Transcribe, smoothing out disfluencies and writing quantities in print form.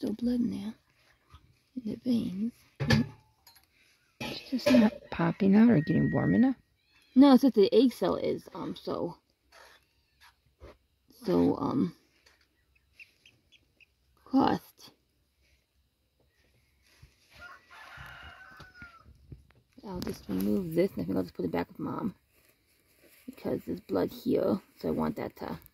still blood in there. In the veins. It's just not popping out or getting warm enough. No, it's what the egg cell is, crossed. I'll just remove this and I think I'll just put it back with Mom. Because there's blood here, so I want that to